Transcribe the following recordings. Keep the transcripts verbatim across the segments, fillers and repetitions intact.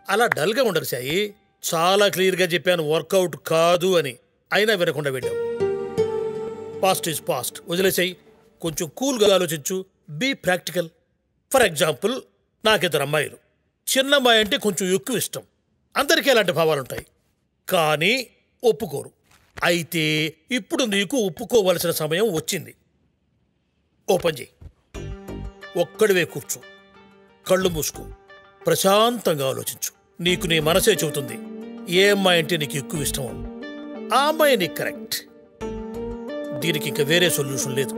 అలా డల్గా ఉండరు సాయి. చాలా క్లియర్గా చెప్పాను వర్కౌట్ కాదు అని, అయినా వినకుండా వెళ్ళావు. పాస్ట్ ఈజ్ పాస్ట్, వదిలేసాయి. కొంచెం కూల్గా ఆలోచించు, బీ ప్రాక్టికల్. ఫర్ ఎగ్జాంపుల్, నాకిద్దరు అమ్మాయిలు. చిన్న అమ్మాయి అంటే కొంచెం ఎక్కువ ఇష్టం, అందరికీ అలాంటి భావాలు ఉంటాయి, కానీ ఒప్పుకోరు. అయితే ఇప్పుడు నీకు ఒప్పుకోవలసిన సమయం వచ్చింది. ఓపెన్ చేయి, ఒక్కడివే కూర్చో, కళ్ళు మూసుకో, ప్రశాంతంగా ఆలోచించు. నీకు నీ మనసే చెబుతుంది ఏ అమ్మాయి అంటే నీకు ఎక్కువ ఇష్టం. ఆ అమ్మాయి నీకు కరెక్ట్. దీనికి ఇంకా వేరే సొల్యూషన్ లేదు.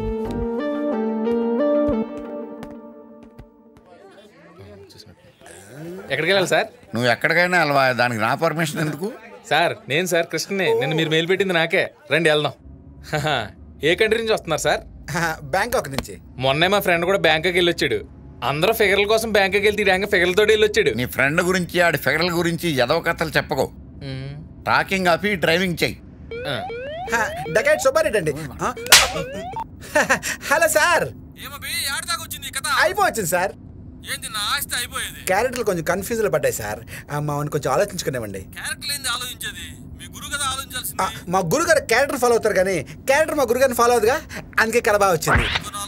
ఎక్కడికి వెళ్ళాలి సార్? నువ్వు ఎక్కడికైనా వెళ్ళవా, దానికి నా పర్మిషన్ ఎందుకు? సార్ నేను సార్ కృష్ణనే, నిన్న మీరు మెయిల్ పెట్టింది నాకే. రండి వెళ్దాం. ఏ కంట్రీ నుంచి వస్తున్నారు సార్? బ్యాంకాక్ నుంచి. మొన్నే మా ఫ్రెండ్ కూడా బ్యాంకాక్ వెళ్ళి వచ్చాడు. అందరూ ఫిగర్ల కోసం బ్యాంకాక్ వెళ్తే బ్యాంక్ ఫిగర్లతో వెళ్ళి వచ్చాడు. నీ ఫ్రెండ్ గురించి ఆడి ఫిగర్ల గురించి ఎదవ కథలు చెప్పకో. టాకింగ్ ఆపి డ్రైవింగ్ చెయ్యి. డకెట్ సుబ్బారెడ్డి అండి. Hello sir. అయిపోవచ్చింది సార్. క్యారెక్టర్లు కొంచెం కన్ఫ్యూజ్ లో పడ్డాయి సార్. మామని కొంచెం ఆలోచించుకునేవండి. మా గురుగారు క్యారెక్టర్ ఫాలో అవుతారు కానీ క్యారెక్టర్ మా గురుగారిని ఫాలో అవుతుందిగా, అందుకే కల బాగా వచ్చింది.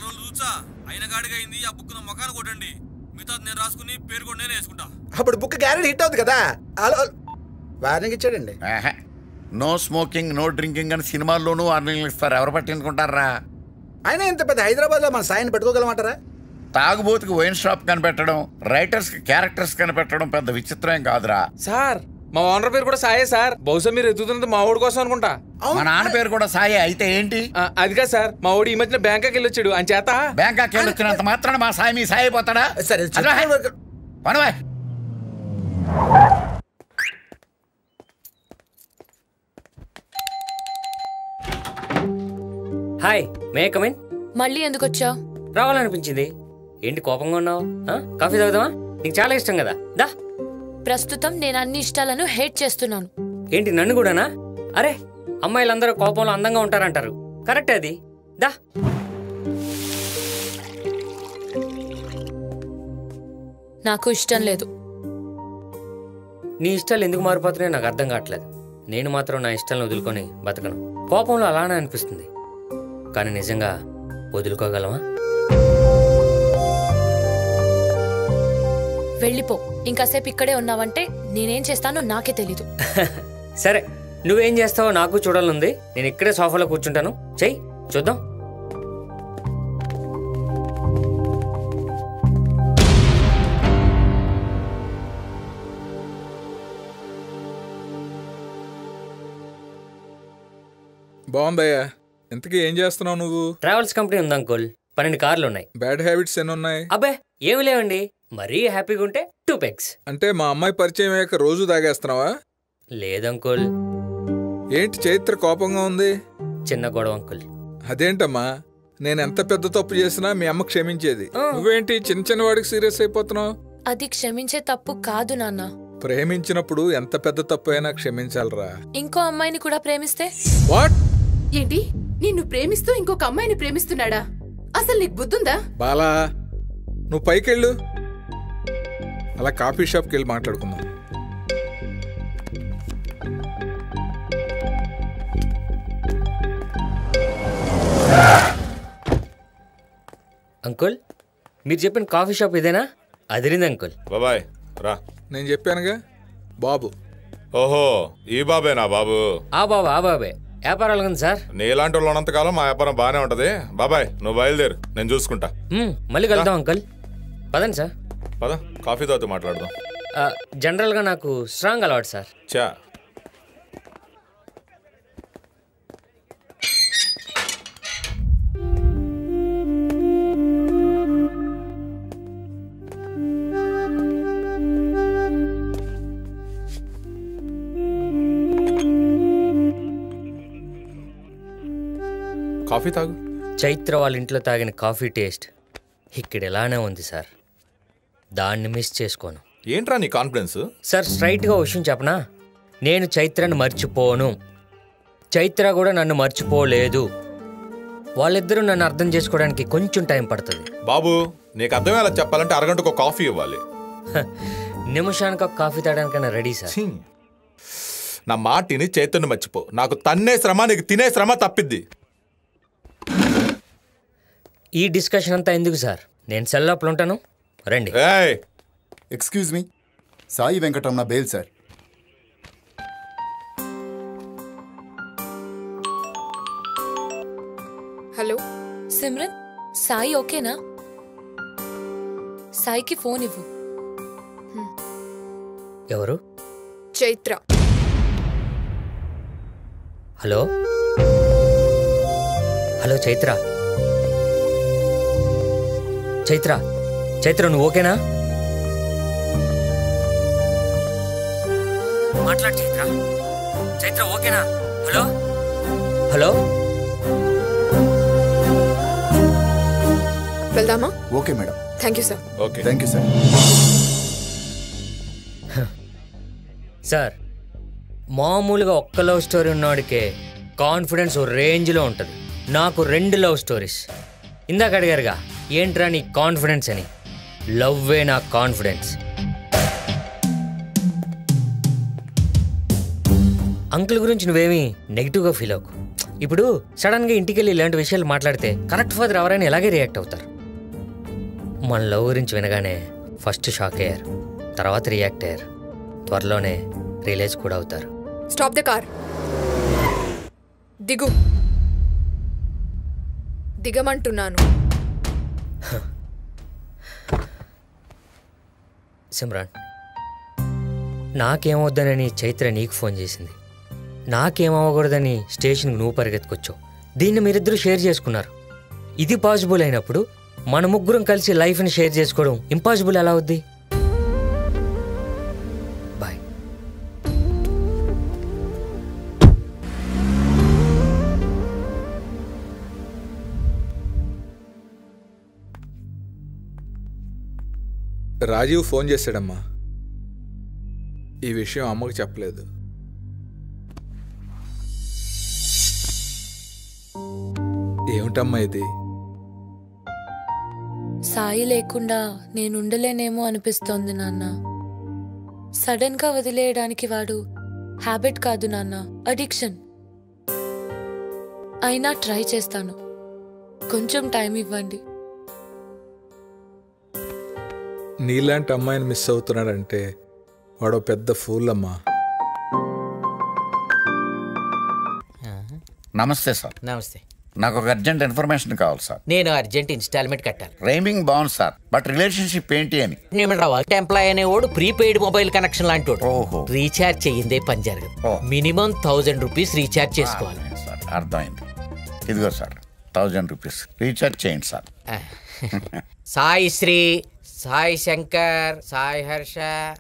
అప్పుడు బుక్ గ్యారెంటీ హిట్ అవుతుంది కదా. వార్నింగ్ ఇచ్చాడండి. నో స్మోకింగ్ నో డ్రింకింగ్ అని సినిమాల్లోనూ వార్నింగ్లు ఇస్తారు. ఎవరు పట్టించుకుంటారా? అయినా ఇంత పెద్ద హైదరాబాద్ లో మన సాయిని పెట్టుకోగలమంటారా? తాగుబోతుకి వైన్ షాప్ కనిపెట్టడం, రైటర్స్ కి క్యారెక్టర్స్ కనిపెట్టడం పెద్ద విచిత్రం కాదురా సార్. మా ఓనర్ పేరు కూడా సాయే సార్. బహుశా మీరు ఎదుగుతున్నది మా ఓడి కోసం అనుకుంటా. మా నాన్న పేరు కూడా సాయే. అయితే ఏంటి? అదిగా సార్, మా ఓడి ఈ మధ్యన బ్యాంకాక్ వెళ్ళి వచ్చాడు. అని చేత బ్యాంకాక్ వెళ్ళి వచ్చినంత మాత్రాన మా సాయి మీ సాయి అయిపోతాడా? సరే పనవా. Hi, may come in. మళ్ళీ ఎందుకు వచ్చావు? రావాలనిపించింది. ఏంటి కోపంగా ఉన్నావు? కాఫీ తాగుదామా? నీకు చాలా ఇష్టం కదా, దా. ప్రస్తుతం నేను అన్ని ఇష్టాలను హేట్ చేస్తున్నాను. ఏంటి, నన్ను కూడానా? అరే, అమ్మాయిలందరూ కోపంలో అందంగా ఉంటారంటారు, కరెక్ట్ అది, దా. నాకు ఇష్టం లేదు. నీ ఇష్టాలు ఎందుకు మారిపోతున్నాయో నాకు అర్థం కావట్లేదు. నేను మాత్రం నా ఇష్టాలను వదులుకొని బతకను. కోపంలో అలానే అనిపిస్తుంది, కానీ నిజంగా వదులుకోగలమా? వెళ్ళిపో. ఇంకాసేపు ఇక్కడే ఉన్నావంటే నేనేం చేస్తానో నాకే తెలీదు. సరే, నువ్వేం చేస్తావో నాకు చూడాలనుంది. నేను ఇక్కడే సోఫాలో కూర్చుంటాను. చెయ్యి, చూద్దాం. బాగుందయ్యా. ఇంతకీ ఏం చేస్తున్నావు నువ్వు? ట్రావెల్స్ కంపెనీ ఉంది అంకుల్. పన్నెండు కార్లు ఉన్నాయి. బ్యాడ్ హ్యాబిట్స్ ఎన్ని ఉన్నాయి? అబ్బే ఏమి లేవండి. మరీ హ్యాపీగా ఉంటే టూ పెగ్స్. అంటే మా అమ్మాయి పరిచయం అయ్యాక రోజు తాగేస్తున్నావా? లేదంకుల్. ఏంటి చైత్ర కోపంగా ఉంది? చిన్న గొడవ అంకుల్. అదేంటమ్మా, నేను ఎంత పెద్ద తప్పు చేసినా మీ అమ్మ క్షమించేది. నువ్వేంటి చిన్న చిన్న వాడికి సీరియస్ అయిపోతున్నావు? అది క్షమించే తప్పు కాదు నాన్న. ప్రేమించినప్పుడు ఎంత పెద్ద తప్పు అయినా క్షమించాలరా. ఇంకో అమ్మాయిని కూడా ప్రేమిస్తే? వాట్? ఏంటి, నిన్ను ప్రేమిస్తూ ఇంకొక అమ్మాయిని ప్రేమిస్తున్నాడా? అసలు నీకు బుద్ధుందా? బాలా, నువ్వు పైకెళ్ళు. అలా కాఫీ షాప్కి వెళ్ళి మాట్లాడుకుందాం. అంకుల్, మీరు చెప్పిన కాఫీ షాప్ ఇదేనా? అదిరింది అంకుల్. బాబాయ్ రా. నేను చెప్పానుగా బాబు. ఓహో, ఈ బాబేనా బాబు? ఆ బాబా, ఆ బాబే. వ్యాపారాలు ఉంది సార్. నీలాంటి వాళ్ళు ఉన్నంతకాలం మా వ్యాపారం బానే ఉంటది. బాబాయ్ నువ్వు బయలుదేరు, నేను చూసుకుంటా. మళ్ళీ కలుద్దాం అంకుల్. పదండి సార్. పద, కాఫీ తాగుతూ మాట్లాడదాం. జనరల్ గా నాకు స్ట్రాంగ్ అలవాటు సార్. చా కాఫీ తాగు. చైత్ర వాళ్ళ ఇంట్లో తాగిన కాఫీ టేస్ట్ ఇక్కడ ఎలానే ఉంది సార్. దాన్ని మిస్ చేసుకోను. ఏంట్రా నీ కాన్ఫిడెన్స్? సార్ స్ట్రైట్గా విషయం చెప్పనా? నేను చైత్రను మర్చిపోను, చైత్ర కూడా నన్ను మర్చిపోలేదు. వాళ్ళిద్దరూ నన్ను అర్థం చేసుకోవడానికి కొంచెం టైం పడుతుంది. బాబు, నీకు అర్థమయ్యేలా చెప్పాలంటే అరగంటకు కాఫీ ఇవ్వాలి. నిమిషానికి ఒక కాఫీ తాగడానికైనా రెడీ సార్. ఛీ. నా మాటిని చైతన్య మర్చిపో. నాకు తన్నే శ్రమ, నీకు తినే శ్రమ తప్పిద్ది. ఈ డిస్కషన్ అంతా ఎందుకు సార్? నేను సెల్ లోపల ఉంటాను, రండి. Excuse me, Sai Venkataramana bail sir. Hello Simran, Sai ఓకేనా? సాయికి ఫోన్ ఇవ్వు. ఎవరు? చైత్ర. Hello hello Chaitra. చైత్ర చైత్ర నువ్వు ఓకేనా? మాట్లాడు చైత్ర. చైత్ర ఓకేనా? హలో హలో వెళ్దామా? Okay madam. Thank you sir. Okay thank you sir. Sir, మామూలుగా ఒక్క లవ్ స్టోరీ ఉన్నవాడికే కాన్ఫిడెన్స్ ఓ రేంజ్లో ఉంటుంది. నాకు రెండు లవ్ స్టోరీస్. ఇందాక అడిగారుగా ఏంట్రా నీ కాన్ఫిడెన్స్ అని. లవ్వే నా కాన్ఫిడెన్స్. అంకుల్ గురించి నువ్వేమీ నెగిటివ్గా ఫీల్ అవ్వకు. ఇప్పుడు సడన్గా ఇంటికి వెళ్ళి ఇలాంటి విషయాలు మాట్లాడితే కరెక్ట్ ఫాదర్ ఎవరైనా ఎలాగే రియాక్ట్ అవుతారు. మన లవ్ గురించి వినగానే ఫస్ట్ షాక్ అయ్యారు, తర్వాత రియాక్ట్ అయ్యారు, త్వరలోనే రియలైజ్ కూడా అవుతారు. Stop the car. దిగు. దిగమంటున్నాను. సిమ్రాన్, నాకేమవుద్దనని చైత్ర నీకు ఫోన్ చేసింది. నాకేమవ్వకూడదని స్టేషన్కి నువ్వు పరిగెత్తుకొచ్చావు. దీన్ని మీరిద్దరూ షేర్ చేసుకున్నారు. ఇది పాసిబుల్ అయినప్పుడు మన ముగ్గురం కలిసి లైఫ్ని షేర్ చేసుకోవడం ఇంపాసిబుల్ ఎలా అవుద్ది? బాయ్. రాజీవ్ ఫోన్ చేశాడమ్మా. ఈ విషయం అమ్మకు చెప్పలేదు. ఏమిటమ్మా ఇది? సాయి లేకుండా నేను ఉండలేనేమో అనిపిస్తోంది నాన్న. సడన్ గా వదిలేయడానికి వాడు హ్యాబిట్ కాదు నాన్న, అడిక్షన్. అయినా ట్రై చేస్తాను. కొంచెం టైం ఇవ్వండి. నీలాంటి అమ్మాయిని మిస్ అవుతున్నాడంటే వాడు పెద్ద ఫూల్ అమ్మా. నమస్తే సార్. నమస్తే. నాకు ఒక అర్జెంట్ ఇన్ఫర్మేషన్ కావాలి సార్. నేను అర్జెంట్ ఇన్స్టాల్మెంట్ కట్టాలి. రైమింగ్ బాగుంది సార్, బట్ రిలేషన్షిప్ ఏంటి అని. ఎంప్లాయ్ అనేవాడు ప్రీపెయిడ్ మొబైల్ కనెక్షన్ లాంటి వాడు. రీఛార్జ్ చెయ్యిందే పని జరగదు. మినిమం థౌజండ్ రూపీస్ రీఛార్జ్ చేసుకోవాలి. సార్ అర్థమైంది. ఇదిగో సార్ థౌజండ్ రూపీస్ రీఛార్జ్ చేయండి సార్. సాయి శ్రీ, సాయి శంకర్, సాయి హర్ష.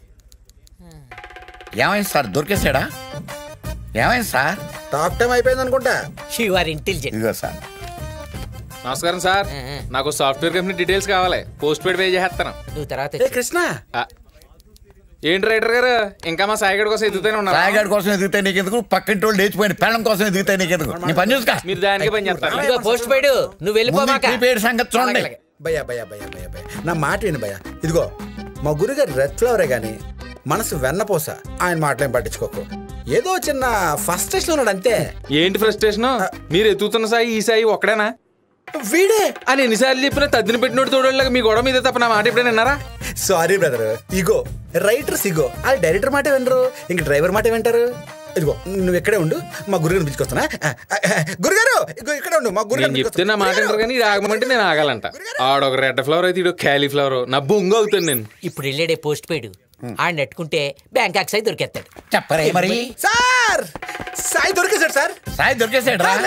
ఏమైంది సార్, దొరికేసాడా? ఏమైంది సార్? టాక్ టైం అయిపోయింది అనుకుంటా. You are intelligent. ఇదిగో సార్. నమస్కారం సార్, నాకు సాఫ్ట్వేర్ కంపెనీ డీటెయిల్స్ కావాలి. పోస్ట్ పెయిడ్ పే చేస్తాను. నువ్వు తర్వాత కృష్ణ. ఏంటి రైటర్ గారు, ఇంకా మా సాయిగడ్ కోసం ఎదుగుతూనే ఉన్నారు. సాయిగడ్ కోసం ఎదిగితే నీకెందుకు? పక్కింటి వాళ్ళు లేచిపోయిన పెళ్ళం కోసం ఎదిగితే నీకెందుకు? నీ పని చూసుకో. మీరు దానికే పని చేస్తారు. ఇదిగో పోస్ట్ పెయిడ్, నువ్వు వెళ్ళిపోమాక. ప్రీపెయిడ్ సంగతి చూడండి. భయ్యా భయ్యా భయ్యా భయ్యా భయ్యా నా మాట విను భయ్యా. ఇదిగో మా గురుగారు రెడ్ ఫ్లవరే గాని మనసు వెన్నపోస. ఆయన మాటలేం పట్టించుకోకు. ఏదో చిన్న ఫ్రస్ట్రేషన్ ఉన్నాడు అంతే. ఏంటి ఫ్రస్ట్రేషన్? మీరు ఎత్తుతున్న సాయి ఈ సాయి ఒక్కడేనా? వీడే అని ఎన్నిసార్లు చెప్పినా తద్దిన పెట్టినోడు తోడోళ్ళగా మీ గొడవ మీద తప్ప నా మాట ఎప్పుడైనా విన్నారా? Sorry brother, ego writers ego వాళ్ళు డైరెక్టర్ మాట వినరు, ఇంక డ్రైవర్ మాట వింటారు. ఇదిగో నువ్వు ఎక్కడే ఉండు, మా గురుగారిని పిలుచుకొస్తానా. గురుగారు ఇగో ఇక్కడే ఉండు, మా గురుగారు చెప్తే నా మాట వింటారు కానీ ఇది ఆగమంటే నేను ఆగాలంట. ఆడొక రెడ్ ఫ్లవర్ అయితే ఇడు క్యాలీఫ్లవర్. నా బొంగ అవుతాను నేను. ఇప్పుడు వెళ్ళాడే పోస్ట్ పెయిడ్ ఆడ నెట్టుకుంటే బ్యాంకాక్ సాయి దొరికేస్తాడు. చెప్పరే మరి. సార్ సాయి దొరికేశాడు సార్. సాయి దొరికేసాడు రా.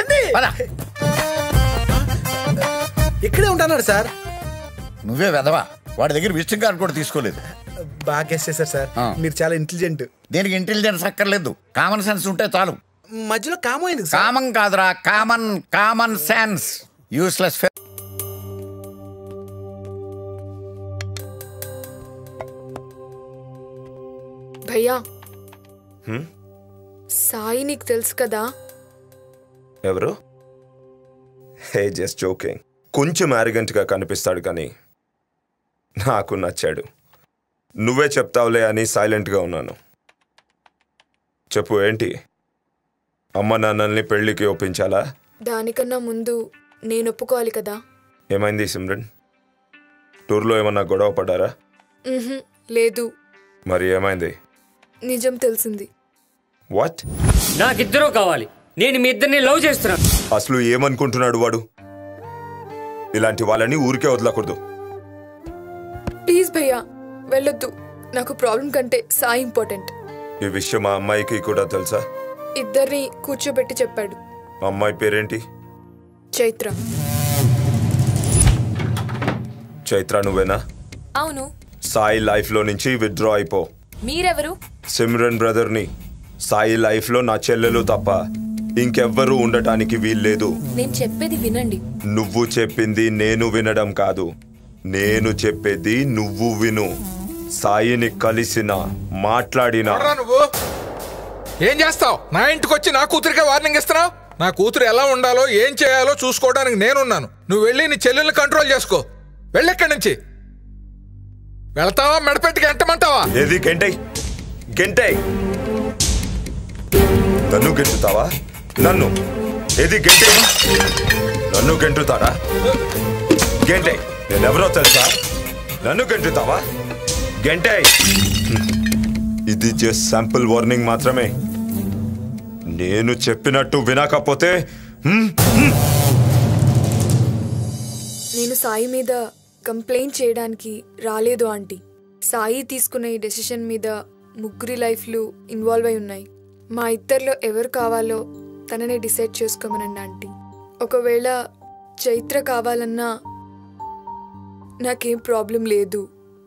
ఇక్కడే ఉంటాన్నాడు సార్. నువ్వే వెదవా, వాడి దగ్గర విజిటింగ్ కార్డు కూడా తీసుకోలేదు. బాగా గెస్ చేశారు సార్, మీరు చాలా ఇంటెలిజెంట్. దీనికి ఇంటెలిజెన్స్ అక్కర్లేదు, కామన్ సెన్స్ ఉంటే చాలు. మధ్యలో కామన్ అయింది. కామన్ కాదురా, కామన్ కామన్ సెన్స్. యూస్లెస్. భయ్యా, సాయి నీకు తెలుసు కదా? ఎవరు? Hey just joking. కొంచెం యారిగెంట్గా కనిపిస్తాడు కానీ నాకు నచ్చాడు. నువ్వే చెప్తావులే అని సైలెంట్గా ఉన్నాను. చెప్పు, ఏంటి? అమ్మ నాన్నల్ని పెళ్లికి ఒప్పించాలా? దానికన్నా ముందు నేను ఒప్పుకోవాలి కదా. ఏమైంది సిమ్రన్? టూర్లో ఏమన్నా గొడవ పడ్డారా? మ్హూ, లేదు. మరి ఏమైంది? నిజం తెలిసింది. వాట్? నాకిద్దరూ కావాలి. నేను మీ ఇద్దరిని లవ్ చేస్తున్నాను. అసలు ఏమనుకుంటున్నాడు వాడు? ఇలాంటి వాళ్ళని ఊరికే వదలకూడదు. ప్లీజ్ భయ్యా వెళ్ళొద్దు. నాకు ప్రాబ్లం కంటే సాయి ఇంపార్టెంట్. ఈ విషయం మా అమ్మాయికి కూడా తెలుసా? ఇద్దరిని కూర్చోబెట్టి చెప్పాడు. అమ్మాయి పేరేంటి? చైత్ర. చైత్ర నువ్వేనా? అవును. సాయి లైఫ్ లో నుంచి విత్డ్రా అయిపో. మీరెవరు? సిమ్రన్ బ్రదర్ని. సాయి లైఫ్ లో నా చెల్లెలు తప్ప ఇంకెవ్వరూ ఉండటానికి వీల్లేదు. నేను చెప్పేది వినండి. నువ్వు చెప్పింది నేను వినడం కాదు, నేను చెప్పేది నువ్వు విను. సాయిని కలిసిన మాట్లాడినా నువ్వు ఏం చేస్తావు? నా ఇంటికి వచ్చి నా కూతురికే వార్నింగ్ ఇస్తున్నావు? నా కూతురు ఎలా ఉండాలో ఏం చేయాలో చూసుకోవడానికి నేనున్నాను. నువ్వు వెళ్ళి నీ చెల్లెల్ని కంట్రోల్ చేసుకో. వెళ్ళెక్కడి నుంచి వెళ్తావా? మెడపెట్టి గెంటమంటావా? ఏది గెంటై గెంటై నన్ను గెంటుతావా? నన్ను ఏది గెంటై? నన్ను గెంటుతారా? గెంటై నేనెవరో తెలుసా? నన్ను గెంటుతావా? గెంటై. ఇది జస్ట్ శాంపుల్ వార్నింగ్ మాత్రమే. నేను చెప్పినట్టు వినకపోతే నేను సాయి మీద కంప్లైంట్ చేయడానికి రాలేదు ఆంటీ. సాయి తీసుకున్న ఈ డెసిషన్ మీద ముగ్గురి లైఫ్లు ఇన్వాల్వ్ అయి ఉన్నాయి. మా ఇద్దరిలో ఎవరు కావాలో తననే డిసైడ్ చేసుకోమనండి ఆంటీ. ఒకవేళ చైత్ర కావాలన్నా నాకేం ప్రాబ్లం లేదు.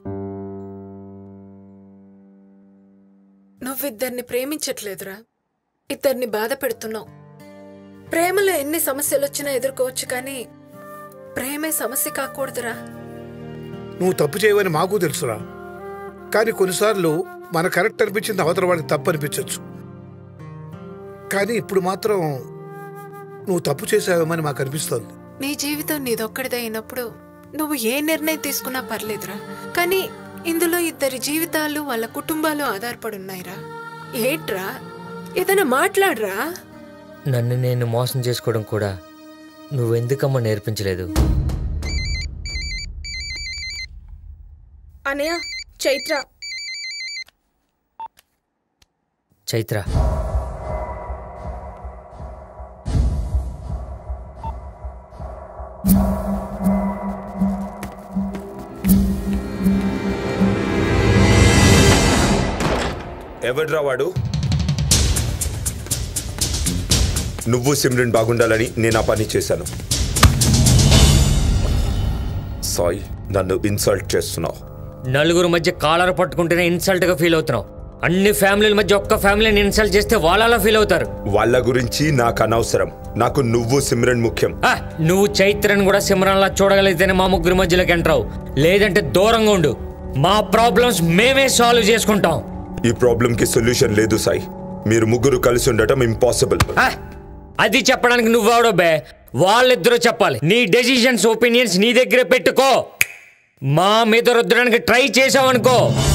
నువ్విద్దరిని ప్రేమించట్లేదురా, ఇద్దరిని బాధ పెడుతున్నావు. ప్రేమలో ఎన్ని సమస్యలు వచ్చినా ఎదుర్కోవచ్చు, కానీ ప్రేమే సమస్య కాకూడదురా. నువ్వు తప్పు చేయవని మాకు తెలుసురా, కానీ కొన్నిసార్లు మన కరెక్ట్ అనిపించింది అవతల వాడికి తప్పు అనిపించవచ్చు. కానీ ఇప్పుడు మాత్రం నువ్వు తప్పు చేసావేమని మాకు అనిపిస్తోంది. నీ జీవితం నీదొక్కడిదే అయినప్పుడు నువ్వు ఏ నిర్ణయం తీసుకున్నా పర్లేదురా, కానీ ఇందులో ఇద్దరి జీవితాలు వాళ్ళ కుటుంబాలు ఆధారపడి ఉన్నాయిరా. ఏంట్రా, ఏదైనా మాట్లాడరా. నన్ను నేను మోసం చేసుకోవడం కూడా నువ్వెందుకమ్మా నేర్పించలేదు? అనయ్య, చైత్ర. చైత్ర ఎవడ్రా వాడు? నువ్వు సిమ్రన్ బాగుండాలని నేను ఆ పని చేశాను. సాయి, నన్ను ఇన్సల్ట్ చేస్తున్నావు. నలుగురు మధ్య కాలర్ పట్టుకుంటేనే ఇన్సల్ట్ గా ఫీల్ అవుతున్నావు. అన్ని ఫ్యామిలీల మధ్య ఒక్క ఫ్యామిలీని ఇన్సల్ట్ చేస్తే వాళ్ళలా ఫీల్ అవుతారు. వాళ్ళ గురించి నాకు అనవసరం. నాకు నువ్వు సిమ్రన్ ముఖ్యం. నువ్వు చైత్రను కూడా సిమ్రన్ లా చూడగలిగితేనే మా ముగ్గురు మధ్యలోకి ఎంటరావు, లేదంటే దూరంగా ఉండు. మా ప్రాబ్లమ్స్ మేమే సాల్వ్ చేసుకుంటాం. ఈ ప్రాబ్లం కి సొల్యూషన్ లేదు సాయి. మీరు ముగ్గురు కలిసి ఉండటం ఇంపాసిబుల్. అది చెప్పడానికి నువ్వెవడో బే? వాళ్ళిద్దరూ చెప్పాలి. నీ డెసిషన్స్ ఒపీనియన్స్ నీ దగ్గరే పెట్టుకో. మా మీద రుద్దడానికి ట్రై చేసావనుకో